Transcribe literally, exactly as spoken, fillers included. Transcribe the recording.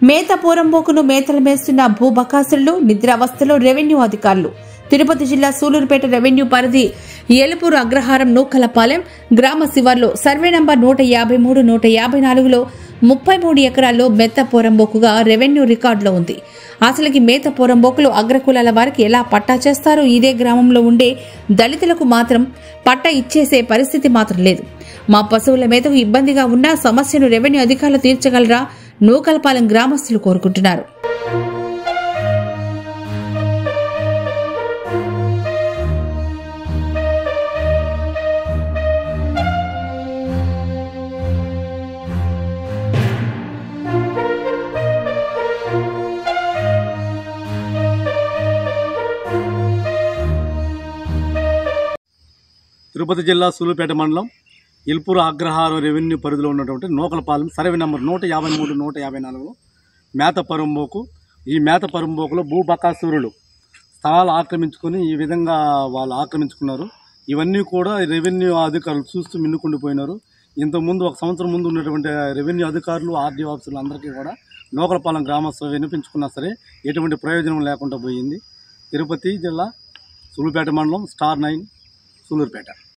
మేత పోరంబోకును మేతలు మేస్తున్న భూబకాసురులు, నిద్రావస్థలో రెవెన్యూ అధికారులు. తిరుపతి జిల్లా సూలూరుపేట రెవెన్యూ పరిధి ఏలుపూరు అగ్రహారం నూకలపాలెం గ్రామ శివార్లో సర్వే నంబర్ నూట యాభై మూడు నూట యాభై నాలుగులో ముప్పై మూడు ఎకరాల్లో మెత్త పోరంబోకుగా రెవెన్యూ రికార్డులో ఉంది. అసలుకి మేత పోరంబోకులు అగ్రకులాల వారికి ఎలా పట్టా చేస్తారో ఇదే గ్రామంలో ఉండే దళితులకు మాత్రం పట్టా ఇచ్చేసే పరిస్థితి మాత్రం లేదు. మా పశువుల మేతకు ఇబ్బందిగా ఉన్న సమస్యను రెవెన్యూ అధికారులు తీర్చగలరా నూకలపాలెం గ్రామస్తులు కోరుకుంటున్నారు. తిరుపతి జిల్లా సూలూరుపేట మండలం ఏలుపూరు అగ్రహారం రెవెన్యూ పరిధిలో ఉన్నటువంటి నూకలపాలెం సర్వే నెంబర్ నూట యాభై మూడు నూట యాభై నాలుగులో మేత పరంబోకు. ఈ మేత పరంబోకులో భూబకాసురులు స్థలాలు ఆక్రమించుకొని ఈ విధంగా వాళ్ళు ఆక్రమించుకున్నారు. ఇవన్నీ కూడా రెవెన్యూ అధికారులు చూస్తూ మిన్నుకుండిపోయినారు. ఇంతకుముందు ఒక సంవత్సరం ముందు ఉన్నటువంటి రెవెన్యూ అధికారులు, ఆర్డీ ఆఫీసులు అందరికీ కూడా నూకలపాలెం గ్రామస్తులు వినిపించుకున్నా సరే ఎటువంటి ప్రయోజనం లేకుండా పోయింది. తిరుపతి జిల్లా సూలూరుపేట మండలం స్టార్ నైన్ సూలూరుపేట.